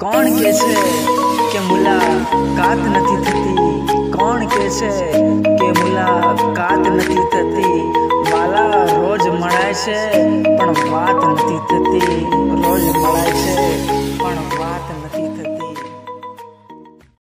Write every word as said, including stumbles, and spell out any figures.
કોણ કે છે કે મુલાકાત નથી થતી? કોણ કે છે કે મુલાકાત નથી થતી? વાલા રોજ મળાય છે પણ વાત નથી થતી, રોજ